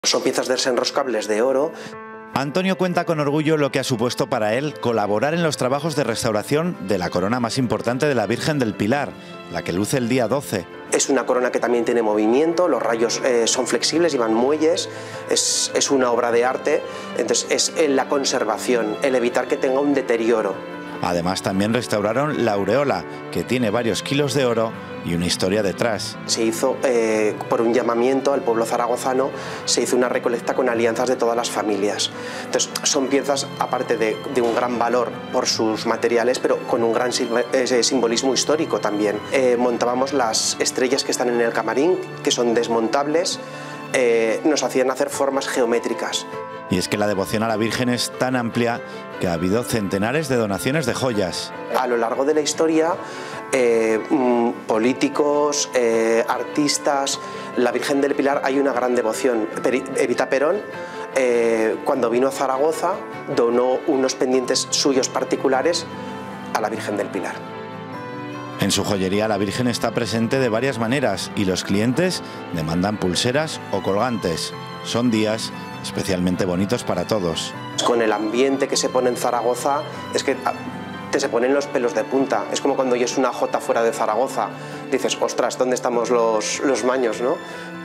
Son piezas desenroscables de oro. Antonio cuenta con orgullo lo que ha supuesto para él colaborar en los trabajos de restauración de la corona más importante de la Virgen del Pilar, la que luce el día 12. Es una corona que también tiene movimiento, los rayos son flexibles, llevan muelles, es una obra de arte, entonces es la conservación, el evitar que tenga un deterioro. Además también restauraron la aureola, que tiene varios kilos de oro y una historia detrás. Se hizo, por un llamamiento al pueblo zaragozano, se hizo una recolecta con alianzas de todas las familias. Entonces son piezas, aparte de un gran valor por sus materiales, pero con un gran simbolismo histórico también. Montábamos las estrellas que están en el camarín, que son desmontables, nos hacían hacer formas geométricas. Y es que la devoción a la Virgen es tan amplia que ha habido centenares de donaciones de joyas. A lo largo de la historia, políticos, artistas, la Virgen del Pilar hay una gran devoción. Evita Perón, cuando vino a Zaragoza, donó unos pendientes suyos particulares a la Virgen del Pilar. En su joyería la Virgen está presente de varias maneras y los clientes demandan pulseras o colgantes. Son días especialmente bonitos para todos. Con el ambiente que se pone en Zaragoza, es que te se ponen los pelos de punta. Es como cuando oyes una jota fuera de Zaragoza, dices, ostras, ¿dónde estamos los maños, no?